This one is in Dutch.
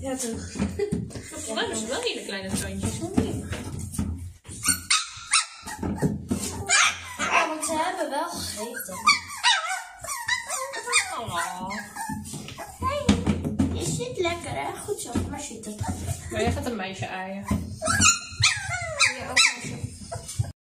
Ja, toch. Volgens mij zijn wel hele kleine tandjes. Ja, want ze hebben wel gegeten. Oh. Hey, je zit lekker hè? Goed zo, maar zitten. Maar jij gaat een meisje aaien. Ja, ook meisje